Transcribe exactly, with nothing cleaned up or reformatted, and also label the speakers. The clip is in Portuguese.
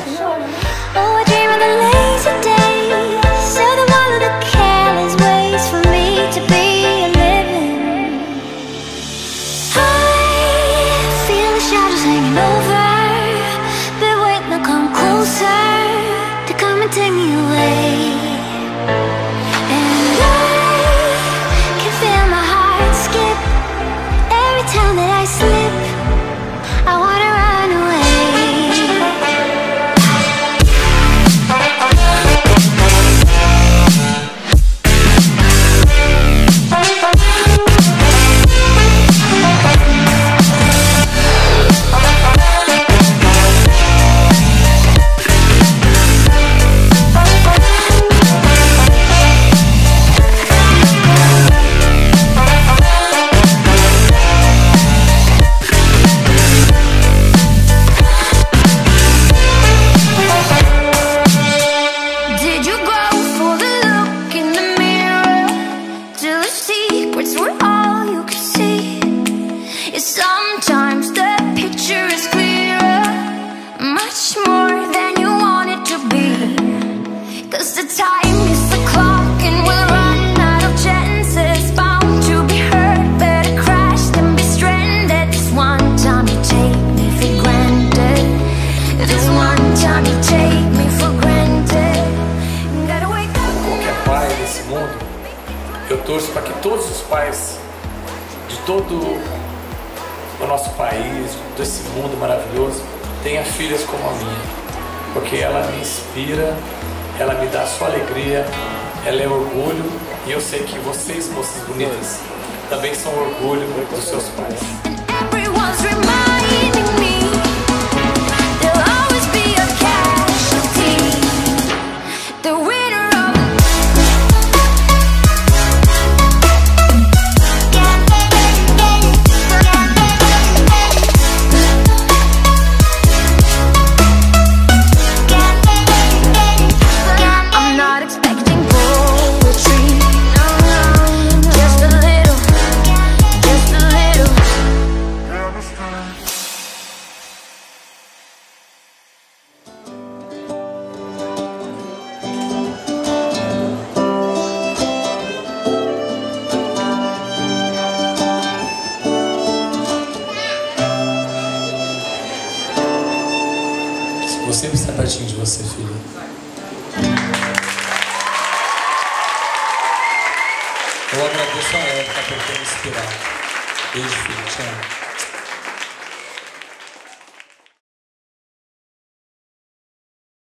Speaker 1: Oh, I dream of the lazy days, so the one of the careless ways for me to be a living. I feel the shadows hanging over, but wait, now come closer to come and take me away. And I can feel my heart skip every time that I slip. I wanna run away. Sometimes the picture is clearer, much more than you want it to be. Cause the time is the clock and we'll run out of chances. Bound to be hurt, better crash than be stranded. This one time you take me for granted. This one time you take me for granted. Gotta wake up.
Speaker 2: Qualquer pai desse mundo, eu torço para que todos os pais de todo o nosso país, desse mundo maravilhoso, tenha filhas como a minha, porque ela me inspira, ela me dá só alegria, ela é orgulho, e eu sei que vocês, moças bonitas, também são orgulho dos seus pais.
Speaker 3: Vou sempre estar pertinho de você, filha. Eu agradeço a ela por ter me inspirado. Beijo, filho. Te amo.